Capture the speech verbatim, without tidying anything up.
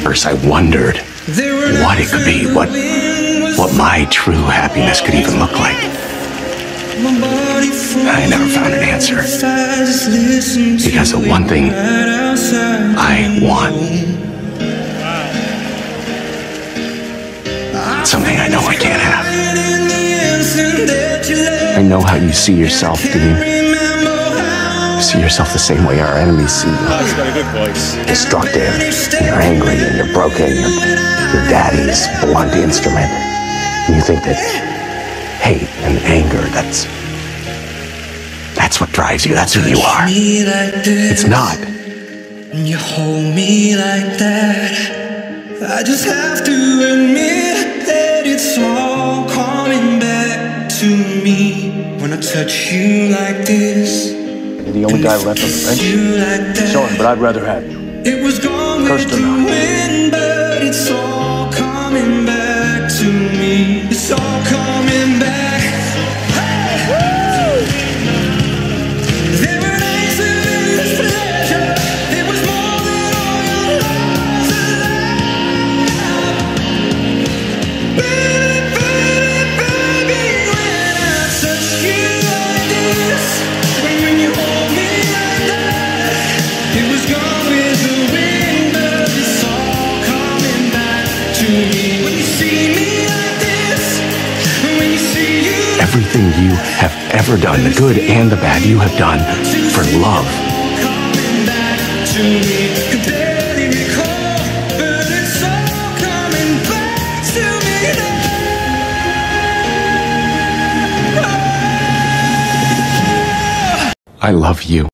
First, I wondered what it could be, what, what my true happiness could even look like. I never found an answer. Because the one thing I want, something I know I can't have. I know how you see yourself, Dean. You see yourself the same way our enemies see you. Oh, he's got a good voice. Destructive, and you're angry, and you're broken, you're your daddy's blunt instrument. And you think that hate and anger, that's that's what drives you, that's who you are. It's not. And you hold me like that. I just have to admit that it's all coming back to me when I touch you like this. You're the only guy left on the bench. Sorry, but I'd rather have you. It was gone Cursed or not. wind, but it's all coming back to me. It's all coming back. Hey! There were nights of endless pleasure. It was more than all your loves allowed. Baby, baby, baby, when I touch you like this, and when you hold me like that, it was gone with the wind, but it's all coming back to me. When you see me like this, and when you see you. Everything you have ever done, the good and the bad you have done for love. Coming back to me. Can barely recall, but it's all coming back to me now. I love you.